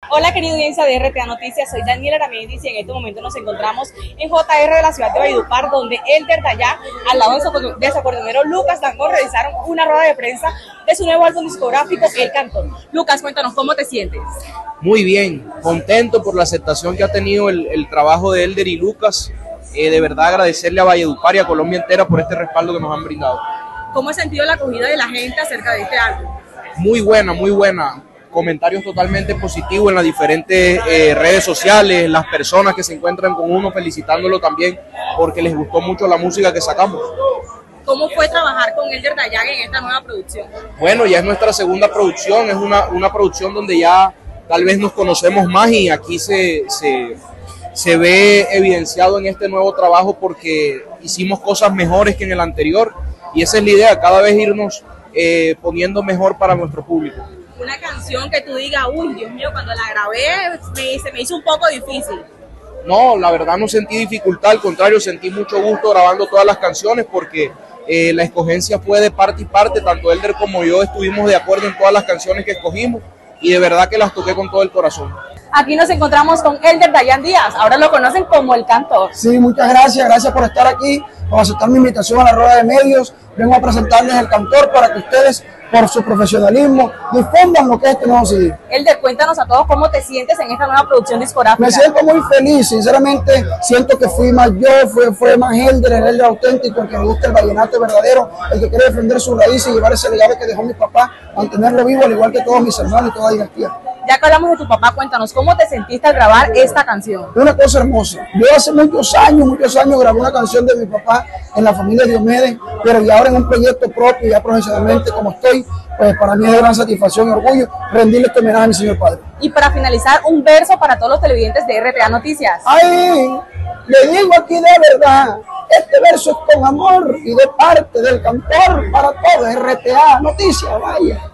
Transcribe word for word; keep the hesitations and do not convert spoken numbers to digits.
Hola querida audiencia de R T A Noticias, soy Daniela Ramírez y en este momento nos encontramos en J R de la ciudad de Valledupar, donde Elder Dayan, al lado de su, de su acordeonero Lucas Dangond, realizaron una rueda de prensa de su nuevo álbum discográfico, El Cantor. Lucas, cuéntanos, ¿cómo te sientes? Muy bien, contento por la aceptación que ha tenido el, el trabajo de Elder y Lucas. Eh, de verdad agradecerle a Valledupar y a Colombia entera por este respaldo que nos han brindado. ¿Cómo has sentido la acogida de la gente acerca de este álbum? Muy buena, muy buena. Comentarios totalmente positivos en las diferentes eh, redes sociales, las personas que se encuentran con uno felicitándolo también porque les gustó mucho la música que sacamos. ¿Cómo fue trabajar con Elder Dayan en esta nueva producción? Bueno, ya es nuestra segunda producción, es una, una producción donde ya tal vez nos conocemos más y aquí se, se, se ve evidenciado en este nuevo trabajo porque hicimos cosas mejores que en el anterior y esa es la idea, cada vez irnos eh, poniendo mejor para nuestro público. Una canción que tú digas, uy, Dios mío, cuando la grabé me, se me hizo un poco difícil. No, la verdad no sentí dificultad, al contrario, sentí mucho gusto grabando todas las canciones porque eh, la escogencia fue de parte y parte, tanto Elder como yo estuvimos de acuerdo en todas las canciones que escogimos y de verdad que las toqué con todo el corazón. Aquí nos encontramos con Elder Dayan Díaz, ahora lo conocen como El Cantor. Sí, muchas gracias, gracias por estar aquí, por aceptar mi invitación a la rueda de medios. Vengo a presentarles El Cantor para que ustedes, por su profesionalismo, difundan lo que es este nuevo C D. Elder, cuéntanos a todos cómo te sientes en esta nueva producción discográfica. Me siento muy feliz, sinceramente, siento que fui más yo, fue, fue más Elder, el Elder auténtico, el que me gusta el vallenato verdadero, el que quiere defender sus raíces y llevar ese legado que dejó mi papá, mantenerlo vivo, al igual que todos mis hermanos y toda dinastía. Ya que hablamos de tu papá, cuéntanos, ¿cómo te sentiste al grabar esta canción? Una cosa hermosa. Yo hace muchos años, muchos años grabé una canción de mi papá en la familia Diomedes, pero ya ahora en un proyecto propio, ya profesionalmente como estoy, pues para mí es de gran satisfacción y orgullo rendirle este homenaje a mi señor padre. Y para finalizar, un verso para todos los televidentes de R T A Noticias. ¡Ay! Le digo aquí de verdad, este verso es con amor y de parte del cantor para todo R T A Noticias, vaya.